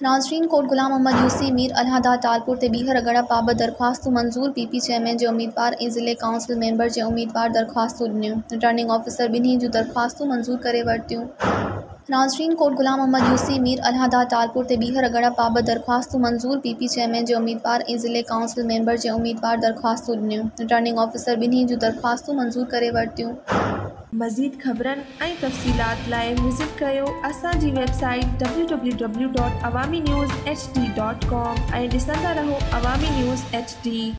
नाज़रीन कोट गुलाम मोहम्मद यूसी मीर अलहदा तालपुर ते ॿीहर अगड़ा बाबत दरख्वास्तूं मंज़ूर पीपी चेयरमैन जे उम्मीदवार ऐं ज़िले काउंसिल मेंबर जे उम्मीदवार दरख्वास्तूं ॾिनियूं। रिटर्निंग ऑफिसर ॿिन्ही जूं दरख्वास्तूं मंज़ूर करे वरितियूं। नाज़रीन कोट गुलाम मोहम्मद यूसी मीर अलहदा तालपुर ते ॿीहर अगड़ा बाबत दरख्वास्तूं मंज़ूर पीपी चेयरमैन जे उम्मीदवार ऐं ज़िले काउंसिल मेंबर जे उम्मीदवार दरख्वास्तूं ॾिनियूं। रिटर्निंग ऑफिसर ॿिन्ही जूं दरख्वास्तूं मंज़ूर करे वरितियूं। मज़ीद ख़बरनि ऐं तफ़सीलात लाइ विज़िट कयो असांजी वेबसाइट www.awamiNewsHD.com ऐं ॾिसंदा रहो अवामी न्यूज़ HD।